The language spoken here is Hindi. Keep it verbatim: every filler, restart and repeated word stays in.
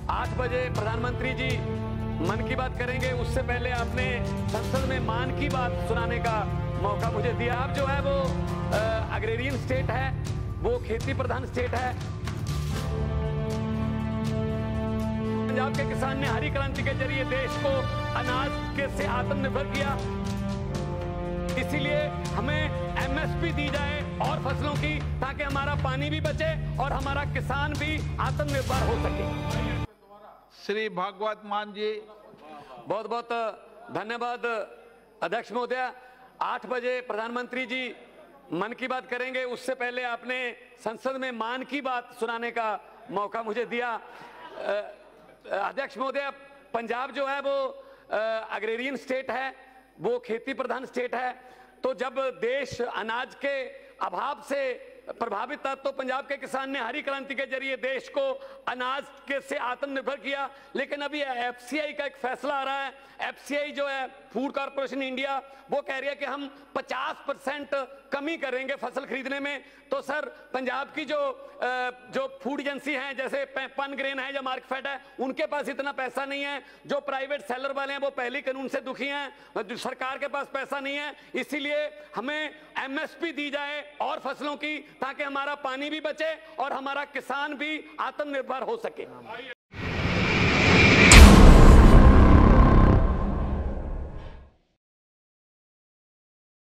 आठ बजे प्रधानमंत्री जी मन की बात करेंगे, उससे पहले आपने संसद में मान की बात सुनाने का मौका मुझे दिया। आप जो है वो अग्रेरियन स्टेट है, वो खेती प्रधान स्टेट है। पंजाब के किसान ने हरी क्रांति के जरिए देश को अनाज के से आत्मनिर्भर किया, इसीलिए हमें एमएसपी दी जाए और फसलों की, ताकि हमारा पानी भी बचे और हमारा किसान भी आत्मनिर्भर हो सके। श्री भागवत मान जी। बहुत बहुत धन्यवाद अध्यक्ष महोदय। आठ बजे प्रधानमंत्री जी मन की बात करेंगे, उससे पहले आपने संसद में मान की बात सुनाने का मौका मुझे दिया। अध्यक्ष महोदय, पंजाब जो है वो अग्रेरियन स्टेट है, वो खेती प्रधान स्टेट है। तो जब देश अनाज के अभाव से प्रभावित था, तो पंजाब के किसान ने हरी क्रांति के जरिए देश को अनाज के से आत्मनिर्भर किया। लेकिन अभी एफसीआई का एक फैसला आ रहा है। एफसीआई जो है, फूड कॉर्पोरेशन इंडिया, वो कह रही है कि हम पचास परसेंट कमी करेंगे फसल खरीदने में। तो सर, पंजाब की जो जो फूड एजेंसी हैं, जैसे पन ग्रेन है या मार्कफेड है, उनके पास इतना पैसा नहीं है। जो प्राइवेट सेलर वाले हैं वो पहले कानून से दुखी हैं, सरकार के पास पैसा नहीं है। इसीलिए हमें एमएसपी दी जाए और फसलों की, ताकि हमारा पानी भी बचे और हमारा किसान भी आत्मनिर्भर हो सके।